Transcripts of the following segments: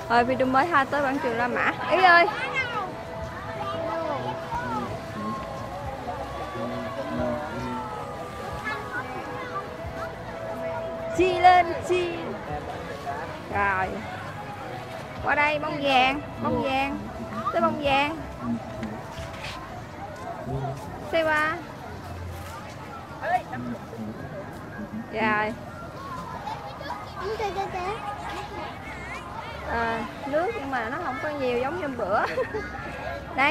Rồi video mới ha tới quảng trường La Mã. Ý ơi. Chi lên chi. Rồi. Qua đây bông vàng, tới bông vàng. Xe qua. Rồi. Nước nhưng mà nó không có nhiều giống như bữa. Đây.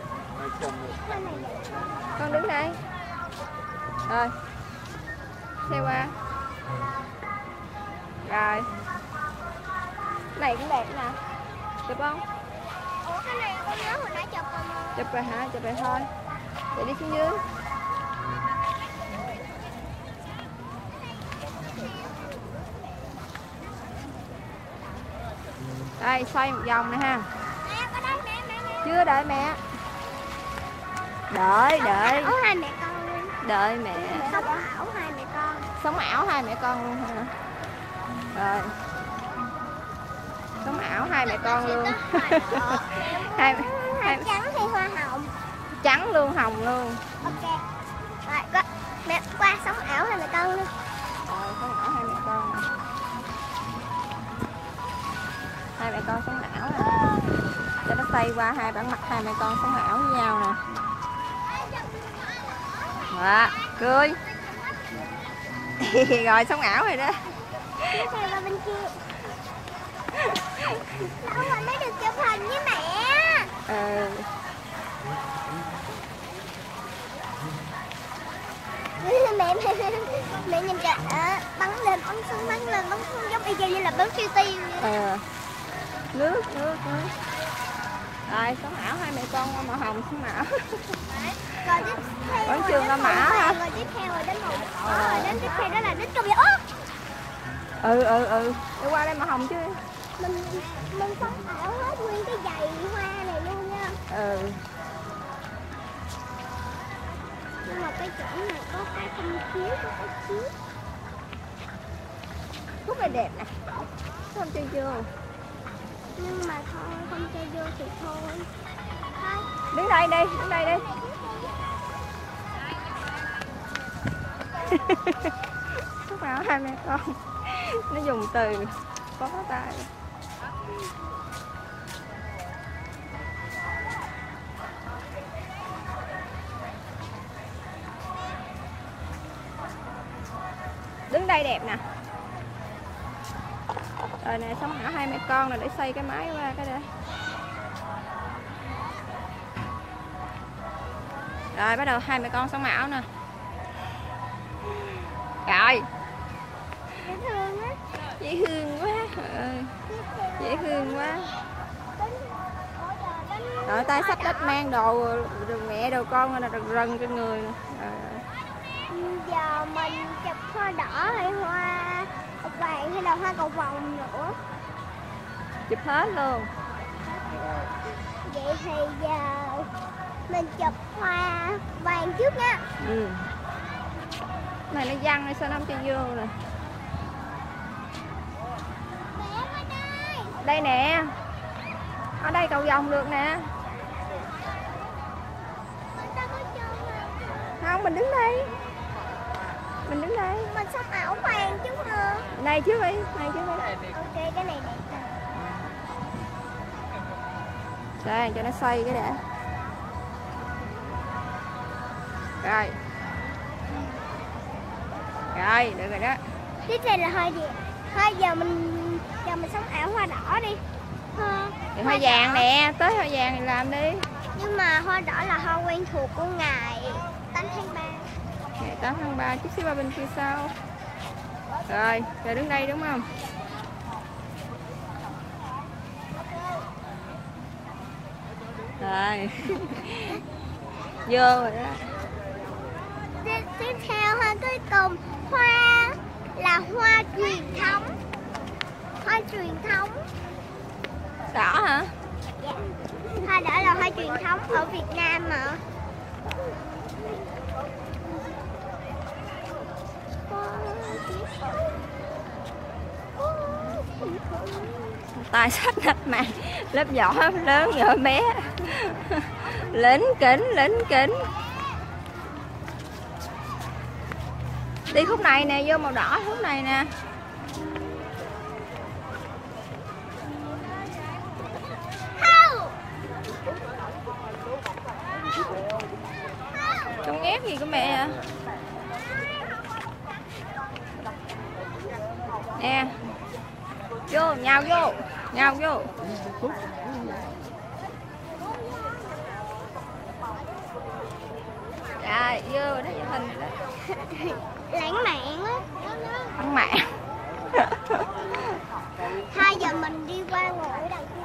Con đứng đây. Rồi. Xe qua. Rồi. Cái này cũng đẹp nè. Chụp không? Ủa cái này con nhớ hồi nãy chụp rồi mà. Chụp rồi hả? Chụp rồi thôi. Để đi xuống dưới. Đây xoay một vòng nè ha. Chưa đợi mẹ. Đợi. Ủa hai mẹ con luôn. Đợi mẹ. Sống ảo hai mẹ con. Sống ảo hai mẹ con luôn hả? Rồi. Sống ảo hai mẹ con luôn. hai Trắng hay hoa hồng? Trắng luôn, hồng luôn. Ok. Rồi mẹ qua sống ảo hai mẹ con luôn. Rồi sống ảo hai mẹ con. Hai mẹ con sống ảo nè. Cho nó xoay qua hai bản mặt hai mẹ con sống ảo với nhau nè. Đó, cười. Rồi sống ảo rồi đó. Xoay qua bên kia. Đâu mà mới được chụp hình với mẹ. Mẹ nhìn kìa, bắn lên bắn xuống giống y chang như là bắn siêu tiêu vậy. Nước. Rồi sống ảo hai mẹ con màu hồng sống ảo. Rồi tiếp theo quảng trường La Mã hả? Rồi tiếp theo rồi đến màu đỏ, rồi đến tiếp theo đó là đến công viên. Đi qua đây màu hồng chứ. Mình sống ảo hết nguyên cái giày hoa này luôn nha. Nhưng mà cái chỗ này có cái không chiếu, có cái chiếu. Khúc này đẹp nè. Không chơi vô. Nhưng mà thôi, không chơi vô thì thôi. Đứng đây đi, đứng đây đi. Lúc nào hai mẹ con nó dùng từ có tay. Đứng đây đẹp nè. Rồi nè sống ảo hai mẹ con là để xoay cái máy qua cái đây. Rồi bắt đầu hai mẹ con sống ảo nè. Rồi. Dễ thương á. Dễ thương quá. Dễ thương quá. Rồi tay xách đất mang đồ mẹ đồ con là rần trên người nè. Giờ mình chụp hoa đỏ hay hoa vàng hay là hoa cầu vồng nữa. Chụp hết luôn. Vậy thì giờ mình chụp hoa vàng trước nha. Này nó văng hay sao nó không cho vô nè. Đây nè. Ở đây cầu vồng được nè. Không, mình đứng đây. Mình đứng đây. Mình sống ảo vàng chứ hả? Này trước đi, này trước đi. Ok, cái này đẹp nè. Đây, cho nó xoay cái đã. Rồi. Rồi, được rồi đó. Tiếp theo là hoa gì? Hoa giờ mình sống ảo hoa đỏ đi. Hoa vàng nè, tới hoa vàng thì làm đi. Nhưng mà hoa đỏ là hoa quen thuộc của ngày 8 tháng 3. Ngày 8 tháng 3, chút xíu qua bên kia sau. Rồi, giờ đứng đây đúng không? Rồi. Vô rồi đó. Tiếp theo hoa cuối cùng, hoa là hoa truyền thống. Hoa truyền thống. Đỏ hả? Dạ. Hoa đỏ là hoa truyền thống ở Việt Nam mà. tay sách nách mày, lớp vỏ lớn nhỏ bé. Lính kính. Đi khúc này nè, vô màu đỏ khúc này nè. Con ghét gì của mẹ à? Nè. Vô, nhào vô. Rồi, vô đó chụp hình đó. Lãng mạn á. Lãng mạn. Thôi giờ mình đi qua ngồi ở đằng kia.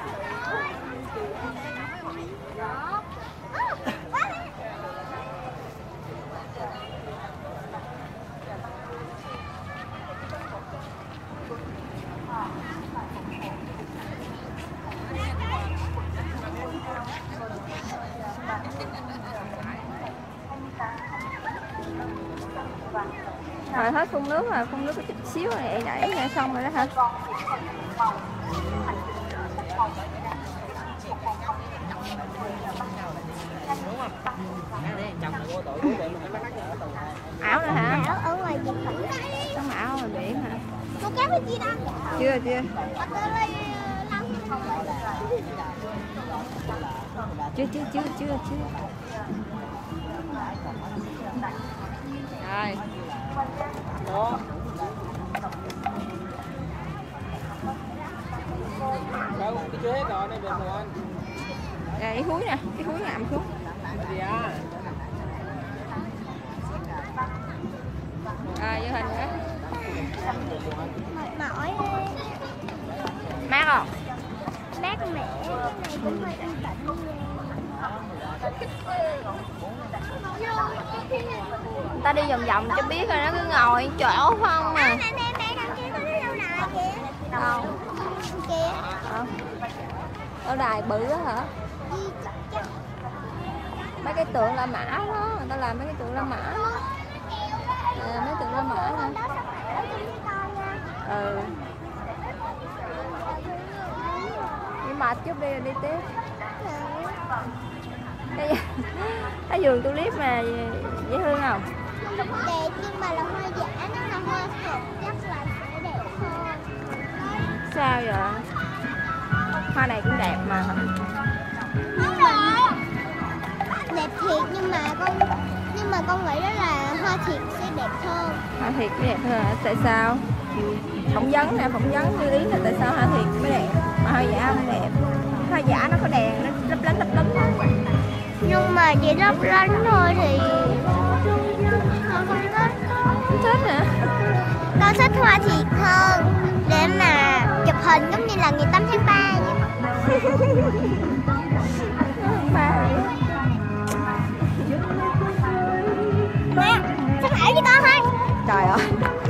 Rồi hết phun nước rồi, phun nước có chút xíu này nãy là xong rồi đó hả? Ảo rồi hả? Ảo ở ngoài biển. Sống ảo ngoài biển hả? Có cá với chi đâu? Chưa. Chưa. Rồi. Đó. Đâu, cái chưa hết rồi, đây được rồi anh. Đây, cái húi nè, ẩm xuống. Gì à? Rồi, vô hình nữa. Mệt mỏi. Mát không? Mát mẻ, cái này cũng hơi yên tĩnh. Người ta đi vòng cho biết rồi, nó cứ ngồi chỗ không à. Mẹ đằng kia có cái lâu đài kìa. Đâu? Kìa. Ở đài bự đó hả? Mấy cái tượng La Mã đó, người ta làm mấy cái tượng La Mã đó. Mấy tượng La Mã nè. Ừ. Đi mệt chút đi rồi đi tiếp. Cái vườn tulip mà dễ thương không? Đẹp nhưng mà là hoa giả, nó là hoa thật chắc là sẽ đẹp hơn. Sao vậy? Hoa này cũng đẹp mà. Đẹp thiệt nhưng mà con nghĩ đó là hoa thiệt sẽ đẹp hơn. Hoa thiệt mới đẹp hơn hả? Tại sao? Phỏng vấn như ý là tại sao hoa thiệt mới đẹp mà hoa giả không đẹp? Hoa giả nó có đèn nó lấp lánh thôi. Nhưng mà chỉ lấp lánh thôi thì con không thích. Không thích hả? Con thích hoa thiệt hơn để mà chụp hình giống như là ngày 8 tháng 3 vậy. Mẹ, sao mẹ với con thôi? Trời ơi.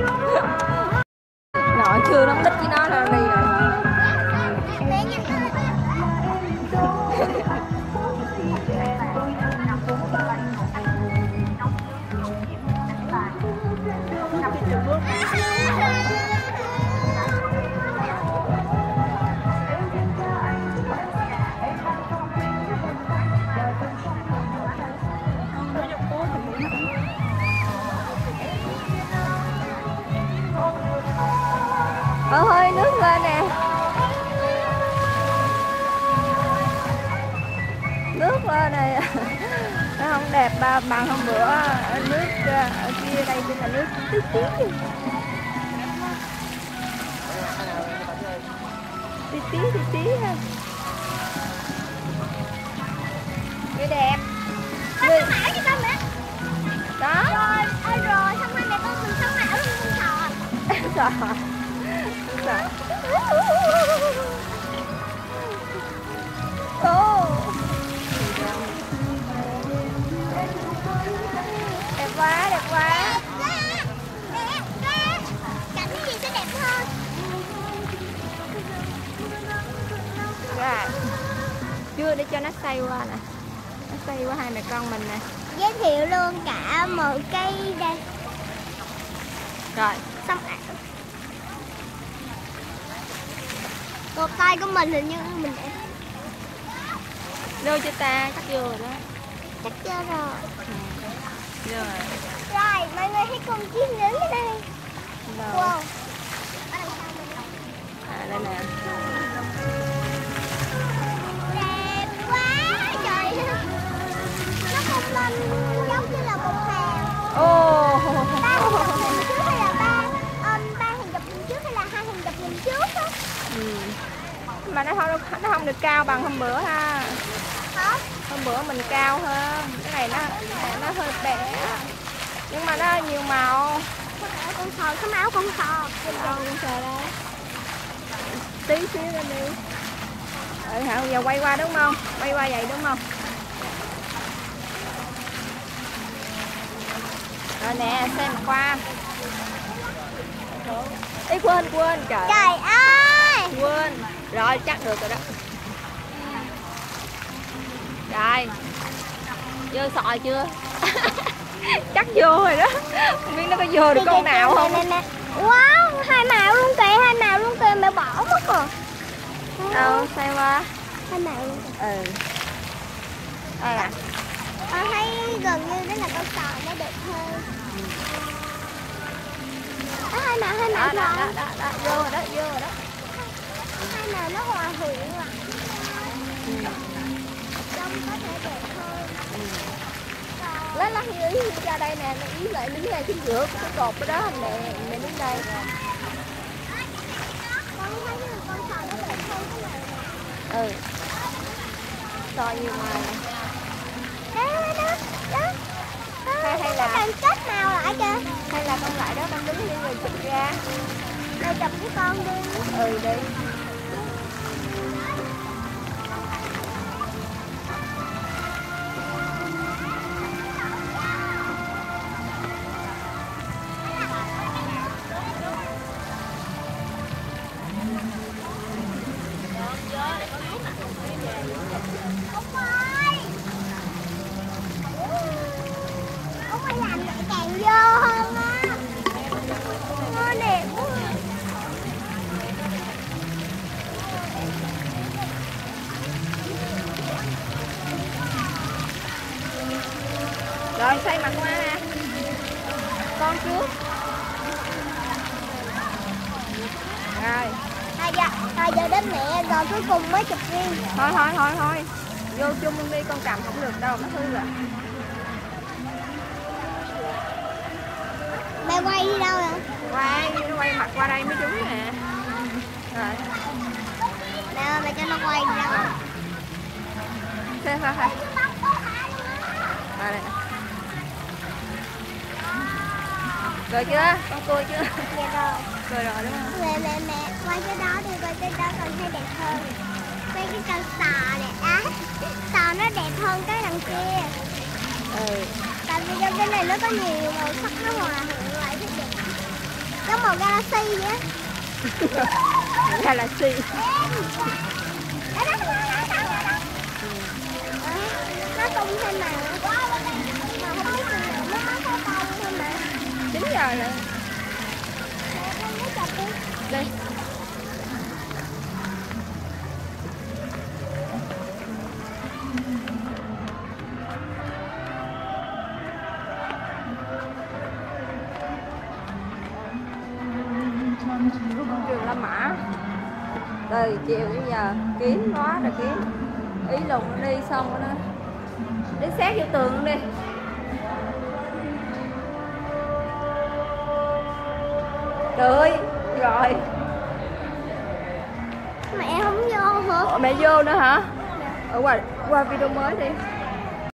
Nội chưa nó thích với nó là đi rồi. Mẹ nhìn Hơi nước lên nè. Nước lên này. Nó không đẹp bằng hôm bữa nước ở kia, đây chính là nước tí ha. Người đẹp. Người mẹ với con mẹ. đó. Rồi xong hai mẹ con mình sống ảo luôn con sò. Sợ. Ô. Đẹp quá. Cảnh gì sẽ đẹp hơn. Rồi. Chưa để cho nó xoay qua nè. Nó xoay qua hai mẹ con mình nè. Giới thiệu luôn cả một cây đây. Rồi, Xong ảo. Một tay của mình hình như mình để Đưa cho ta, chắc vô rồi đó. chắc chưa rồi. Vô rồi. Rồi, mọi người thấy con chim lớn ở đây. Đâu? Wow. À đây nè. Đẹp quá trời. Nó không lên giống như là một hàng. Ô. Ba hàng dập nhìn trước hay là ba hàng dập nhìn trước hay là hai hàng dập nhìn trước á? Ừ. Mà nó không được cao bằng hôm bữa ha. Hả? Hôm bữa mình cao hơn. Cái này nó hơi bé. Nhưng mà nó nhiều màu. Con sò, cái máu con sò. Con sờ đây. Tí xíu lên đi. Hả, giờ quay qua đúng không? Quay qua vậy đúng không? Rồi nè, xem qua. Ý quên trời. Trời ơi. Quên. Rồi chắc được rồi đó. Rồi. Vô sòi chưa? Chắc vô rồi đó. Không biết nó có vô được con nào không? Nè. Wow, hai màu luôn kìa, mẹ bỏ mất rồi. Đâu, xem qua. Hai màu luôn kìa. Ừ. Đây à. Con thấy gần như đó là con sò nó đẹp hơn. Hai màu Đó, thôi. vô rồi đó. Hai màu nó hòa quyện à. Ừ. Trông có thể đẹp hơn. Lát ý ra đây nè, nó ý lại đứng đây chính giữa cái cột đó mẹ đứng đây. Con thấy là con sò nó đẹp hơn cái này. Ừ. Soi nhiều màu. Đó. Hay là Con kết màu lại kìa. hay là con lại đó con đứng như người chụp ra. Rồi chụp với con đi. Ừ đi. Ông ơi làm lại càng vô hơn á. Nó đẹp quá. Rồi xoay mặt qua nè. Con trước. Rồi. Rồi giờ đến mẹ rồi cuối cùng mới chụp riêng. Thôi. Vô chung luôn đi, con cầm không được đâu, nó hư rồi. Mẹ quay đi đâu rồi? Nó quay mặt qua đây mới trúng nè. Rồi. Mẹ ơi, mẹ cho nó quay đi đâu? Xem thôi. Rồi đây nè. Cười chưa? Con cười chưa? Dạ rồi. Cười rồi đúng không? Mẹ quay cái đó đi, quay cái đó con thấy đẹp hơn. Quay cái con sò này á. Sò nó đẹp hơn cái đằng kia. Ừ. Tại vì trong cái này nó có nhiều màu sắc, nó hòa quyện lại rất đẹp. Giống màu galaxy vậy á. Galaxy. Nó tung thêm màu. Mà không biết chừng nào nó có tung thêm mà. 9 giờ rồi. Con muốn chụp đi. Đi. Trường La Mã. Từ chiều đến giờ kiếm quá rồi kiếm. Ý lùng nó đi xong rồi nó đi xét vô tường luôn đi. Được rồi. Mẹ không vô hả? Ủa, mẹ vô nữa hả? Qua video mới đi.